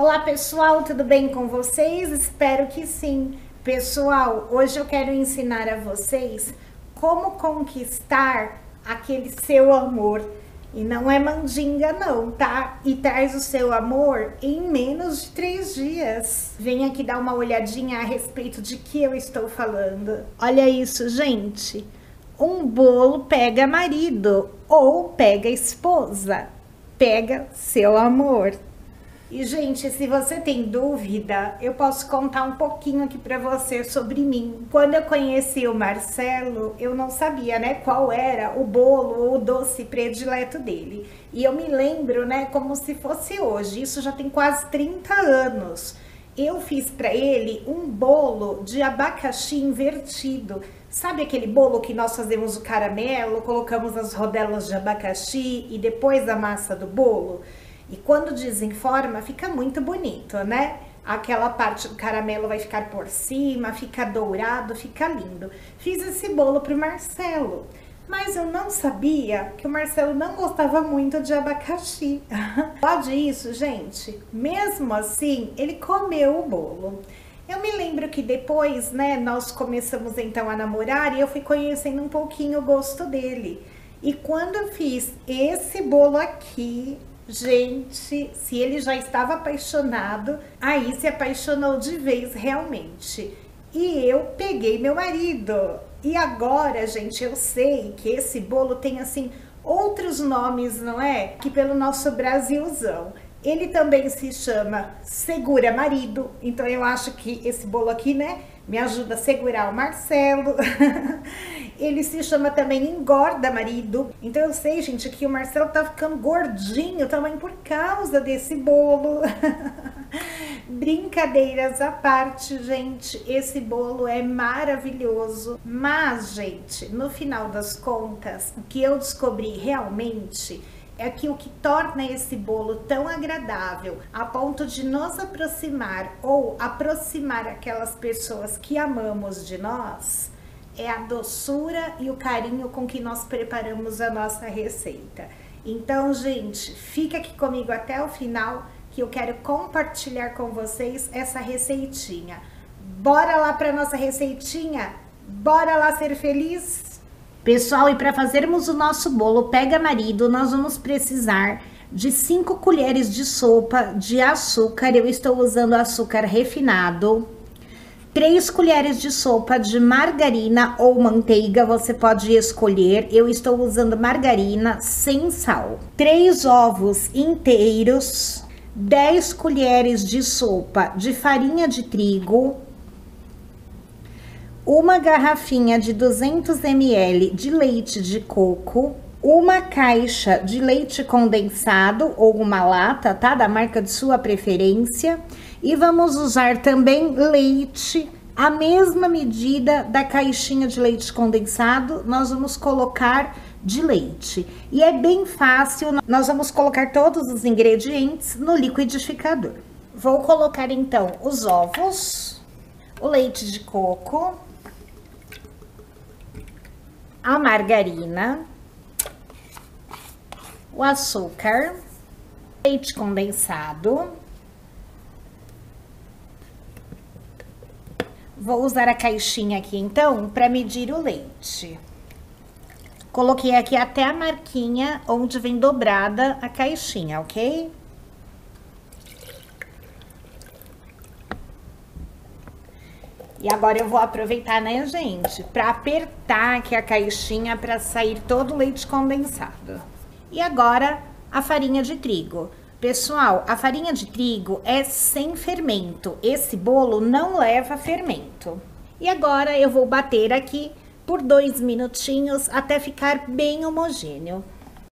Olá pessoal, tudo bem com vocês? Espero que sim. Pessoal, hoje eu quero ensinar a vocês como conquistar aquele seu amor. E não é mandinga não, tá? E traz o seu amor em menos de 3 dias. Vem aqui dar uma olhadinha a respeito de que eu estou falando. Olha isso, gente. Um bolo pega marido ou pega esposa. Pega seu amor. E, gente, se você tem dúvida, eu posso contar um pouquinho aqui para você sobre mim. Quando eu conheci o Marcelo, eu não sabia, né, qual era o bolo ou o doce predileto dele. E eu me lembro, né, como se fosse hoje. Isso já tem quase 30 anos. Eu fiz para ele um bolo de abacaxi invertido. Sabe aquele bolo que nós fazemos o caramelo, colocamos as rodelas de abacaxi e depois a massa do bolo? E quando desenforma, fica muito bonito, né? Aquela parte do caramelo vai ficar por cima, fica dourado, fica lindo. Fiz esse bolo pro Marcelo, mas eu não sabia que o Marcelo não gostava muito de abacaxi. Pode isso, gente? Mesmo assim, ele comeu o bolo. Eu me lembro que depois, né, nós começamos então a namorar e eu fui conhecendo um pouquinho o gosto dele. E quando eu fiz esse bolo aqui, gente, se ele já estava apaixonado, aí se apaixonou de vez realmente. E eu peguei meu marido. E agora, gente, eu sei que esse bolo tem assim outros nomes, não é? Que pelo nosso Brasilzão. Ele também se chama Segura Marido. Então eu acho que esse bolo aqui, né, me ajuda a segurar o Marcelo. Ele se chama também Engorda Marido. Então eu sei, gente, que o Marcelo tá ficando gordinho também por causa desse bolo. Brincadeiras à parte, gente, esse bolo é maravilhoso. Mas, gente, no final das contas, o que eu descobri realmente é que o que torna esse bolo tão agradável a ponto de nos aproximar ou aproximar aquelas pessoas que amamos de nós é a doçura e o carinho com que nós preparamos a nossa receita. Então, gente, fica aqui comigo até o final que eu quero compartilhar com vocês essa receitinha. Bora lá para nossa receitinha? Bora lá ser feliz? Pessoal, e para fazermos o nosso bolo pega marido, nós vamos precisar de 5 colheres de sopa de açúcar. Eu estou usando açúcar refinado. 3 colheres de sopa de margarina ou manteiga, você pode escolher. Eu estou usando margarina sem sal. 3 ovos inteiros. 10 colheres de sopa de farinha de trigo. Uma garrafinha de 200 ml de leite de coco, uma caixa de leite condensado ou uma lata, tá? Da marca de sua preferência. E vamos usar também leite, a mesma medida da caixinha de leite condensado, nós vamos colocar de leite. E é bem fácil, nós vamos colocar todos os ingredientes no liquidificador. Vou colocar então os ovos, o leite de coco, a margarina, o açúcar, leite condensado. Vou usar a caixinha aqui então para medir o leite. Coloquei aqui até a marquinha onde vem dobrada a caixinha, ok? E agora eu vou aproveitar, né, gente, para apertar aqui a caixinha para sair todo o leite condensado. E agora a farinha de trigo. Pessoal, a farinha de trigo é sem fermento. Esse bolo não leva fermento. E agora eu vou bater aqui por 2 minutinhos até ficar bem homogêneo.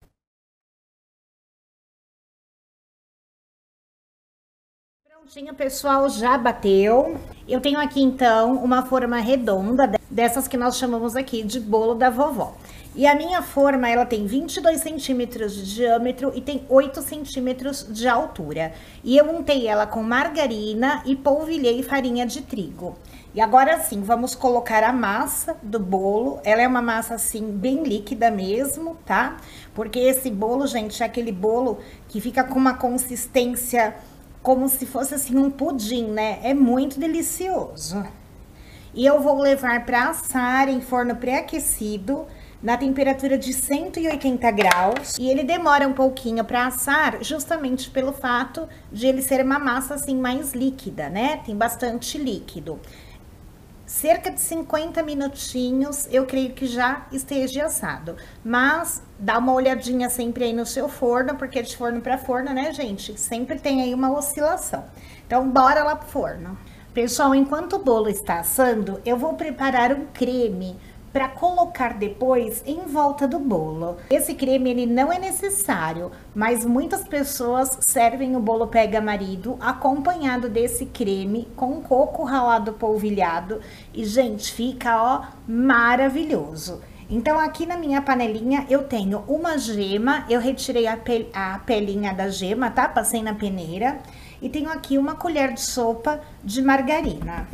Prontinho, pessoal, já bateu. Eu tenho aqui então uma forma redonda, dessas que nós chamamos aqui de bolo da vovó. E a minha forma, ela tem 22 centímetros de diâmetro e tem 8 centímetros de altura. E eu untei ela com margarina e polvilhei farinha de trigo. E agora sim, vamos colocar a massa do bolo. Ela é uma massa assim, bem líquida mesmo, tá? Porque esse bolo, gente, é aquele bolo que fica com uma consistência como se fosse assim um pudim, né? É muito delicioso. E eu vou levar para assar em forno pré-aquecido, na temperatura de 180 graus. E ele demora um pouquinho para assar, justamente pelo fato de ele ser uma massa assim mais líquida, né? Tem bastante líquido. Cerca de 50 minutinhos, eu creio que já esteja assado. Mas dá uma olhadinha sempre aí no seu forno, porque de forno para forno, né, gente? Sempre tem aí uma oscilação. Então, bora lá pro forno. Pessoal, enquanto o bolo está assando, eu vou preparar um creme para colocar depois em volta do bolo. Esse creme ele não é necessário, mas muitas pessoas servem o bolo pega marido acompanhado desse creme com coco ralado polvilhado e gente, fica ó maravilhoso. Então aqui na minha panelinha eu tenho uma gema, eu retirei a pelinha da gema, tá? Passei na peneira e tenho aqui uma colher de sopa de margarina.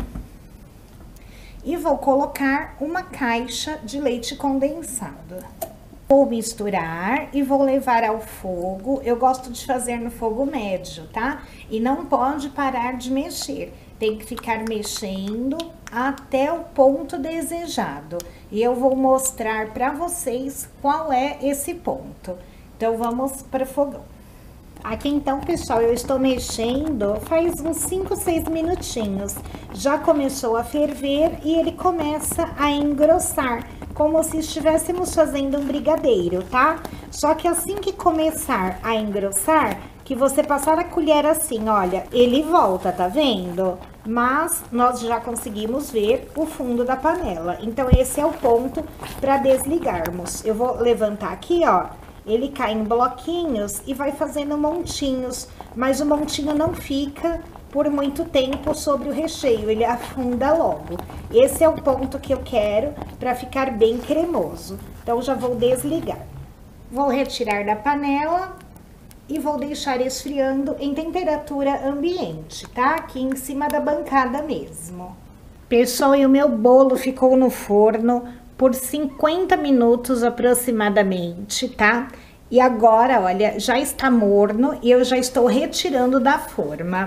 E vou colocar uma caixa de leite condensado. Vou misturar e vou levar ao fogo. Eu gosto de fazer no fogo médio, tá? E não pode parar de mexer. Tem que ficar mexendo até o ponto desejado. E eu vou mostrar para vocês qual é esse ponto. Então, vamos para o fogão. Aqui então, pessoal, eu estou mexendo faz uns 5, 6 minutinhos. Já começou a ferver e ele começa a engrossar, como se estivéssemos fazendo um brigadeiro, tá? Só que assim que começar a engrossar, que você passar a colher assim, olha, ele volta, tá vendo? Mas nós já conseguimos ver o fundo da panela. Então, esse é o ponto para desligarmos. Eu vou levantar aqui, ó. Ele cai em bloquinhos e vai fazendo montinhos, mas o montinho não fica por muito tempo sobre o recheio, ele afunda logo. Esse é o ponto que eu quero para ficar bem cremoso. Então, já vou desligar. Vou retirar da panela e vou deixar esfriando em temperatura ambiente, tá? Aqui em cima da bancada mesmo. Pessoal, e o meu bolo ficou no forno por 50 minutos aproximadamente, tá? E agora, olha, já está morno e eu já estou retirando da forma.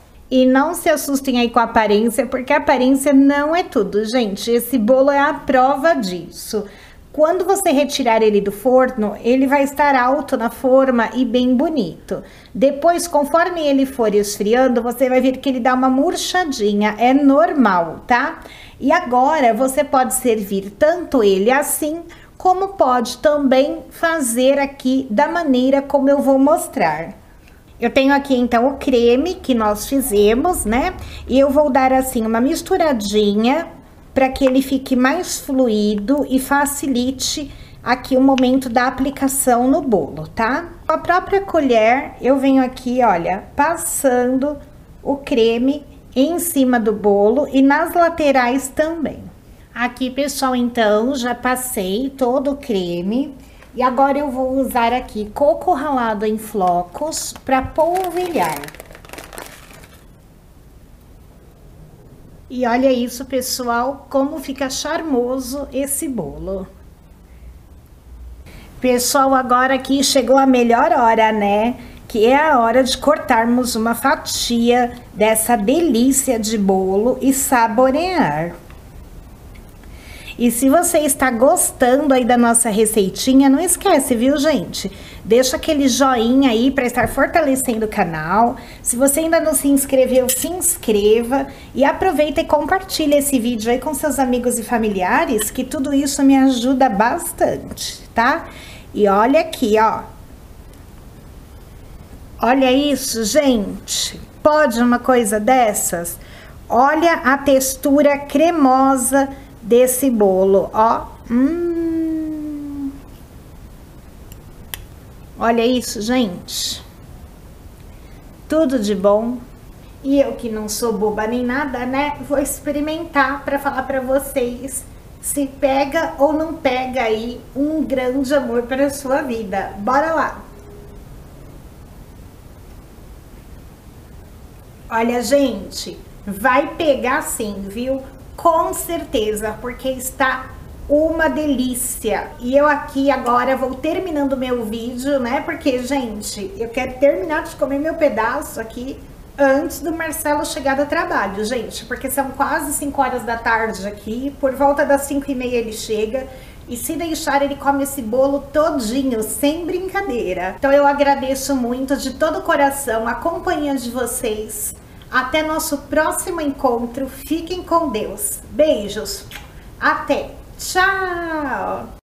E não se assustem aí com a aparência, porque a aparência não é tudo, gente. Esse bolo é a prova disso. Quando você retirar ele do forno, ele vai estar alto na forma e bem bonito. Depois, conforme ele for esfriando, você vai ver que ele dá uma murchadinha, é normal, tá? E agora, você pode servir tanto ele assim, como pode também fazer aqui da maneira como eu vou mostrar. Eu tenho aqui, então, o creme que nós fizemos, né? E eu vou dar, assim, uma misturadinha para que ele fique mais fluido e facilite aqui o momento da aplicação no bolo, tá? Com a própria colher, eu venho aqui, olha, passando o creme em cima do bolo e nas laterais também. Aqui, pessoal, então, já passei todo o creme. E agora eu vou usar aqui coco ralado em flocos para polvilhar. E olha isso, pessoal, como fica charmoso esse bolo. Pessoal, agora aqui chegou a melhor hora, né? Que é a hora de cortarmos uma fatia dessa delícia de bolo e saborear. E se você está gostando aí da nossa receitinha, não esquece, viu, gente? Deixa aquele joinha aí para estar fortalecendo o canal. Se você ainda não se inscreveu, se inscreva. E aproveita e compartilha esse vídeo aí com seus amigos e familiares, que tudo isso me ajuda bastante, tá? E olha aqui, ó. Olha isso, gente. Pode uma coisa dessas? Olha a textura cremosa desse bolo, ó. Olha isso, gente. Tudo de bom. E eu que não sou boba nem nada, né? Vou experimentar para falar para vocês se pega ou não pega aí um grande amor para a sua vida. Bora lá. Olha, gente, vai pegar sim, viu? Com certeza, porque está uma delícia. E eu aqui agora vou terminando meu vídeo, né? Porque, gente, eu quero terminar de comer meu pedaço aqui antes do Marcelo chegar do trabalho, gente, porque são quase 5 horas da tarde aqui, por volta das 5h30 ele chega, e se deixar ele come esse bolo todinho, sem brincadeira. Então eu agradeço muito de todo o coração a companhia de vocês. Até nosso próximo encontro, fiquem com Deus. Beijos, até, tchau!